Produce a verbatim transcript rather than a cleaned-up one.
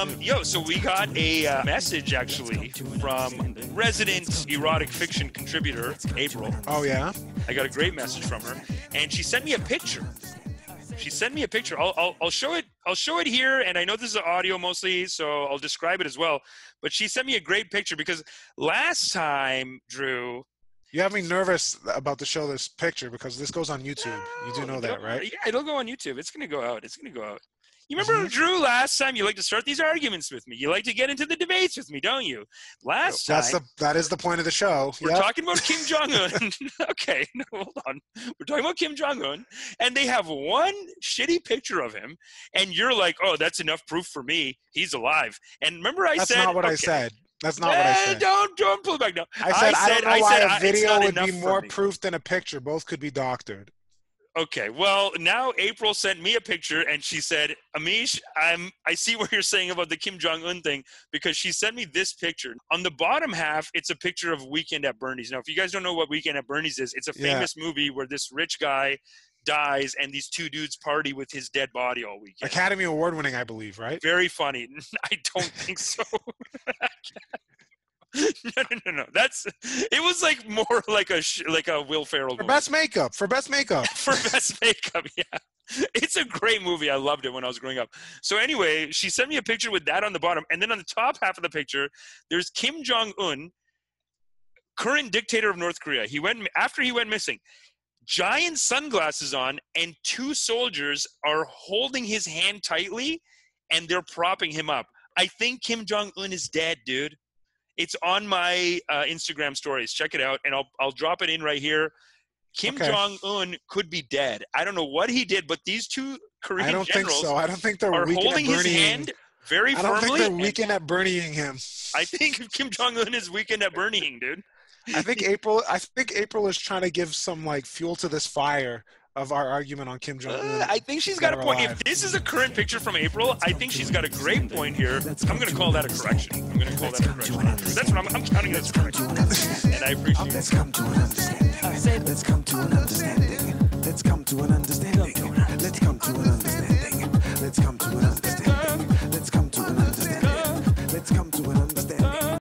Um, yo, so we got a uh, message actually from resident erotic fiction contributor April. Oh yeah. I got a great message from her, and she sent me a picture. She sent me a picture. I'll, I'll I'll show it. I'll show it here, and I know this is audio mostly, so I'll describe it as well. But she sent me a great picture because last time, Drew. You have me nervous about to show this picture because this goes on YouTube. No, You do know that, right? Yeah, it'll go on YouTube. It's gonna go out. It's gonna go out. You remember, Mm-hmm. Drew, last time you like to start these arguments with me. You like to get into the debates with me, don't you? Last That's time. the that is the point of the show. We're Yep. talking about Kim Jong Un. Okay, no, hold on. We're talking about Kim Jong Un, and they have one shitty picture of him, and you're like, "Oh, that's enough proof for me. He's alive." And remember, I That's said, not what okay, I said. That's not eh, what I said. Don't don't pull it back now. I said I, don't know I why said, a it's video not would be enough for more me. proof than a picture. Both could be doctored. Okay, well, now April sent me a picture, and she said, Amish, I'm, I see what you're saying about the Kim Jong Un thing, because she sent me this picture. On the bottom half, it's a picture of Weekend at Bernie's. Now, if you guys don't know what Weekend at Bernie's is, it's a Yeah. famous movie where this rich guy dies, and these two dudes party with his dead body all weekend. Academy Award winning, I believe, right? Very funny. I don't think so. No, no, no, no. That's it. Was like more like a sh- like a Will Ferrell For movie. best makeup. For best makeup. For best makeup, yeah. It's a great movie. I loved it when I was growing up. So anyway, she sent me a picture with that on the bottom, and then on the top half of the picture, there's Kim Jong Un, current dictator of North Korea. He went after he went missing. Giant sunglasses on, and two soldiers are holding his hand tightly, and they're propping him up. I think Kim Jong Un is dead, dude. It's on my uh, Instagram stories. Check it out, and I'll I'll drop it in right here. Kim Okay. Jong Un could be dead. I don't know what he did, but these two Korean I don't think generals so. I don't think they're are weekend holding at his Bernieing. hand very I don't firmly. think they're and weekend at Bernieing him. I think Kim Jong Un is weekend at Bernieing, dude. I think April. I think April is trying to give some like fuel to this fire of our argument on Kim Jong Un. Uh, I think she's got a point. If this is a current picture from April, I think she's got a great point here. I'm going to call that a correction. I'm going to call that a correction. That's what I'm, I'm counting as a correction. And I appreciate it. Let's come to an understanding. I say, let's come to an understanding. Let's come to an understanding.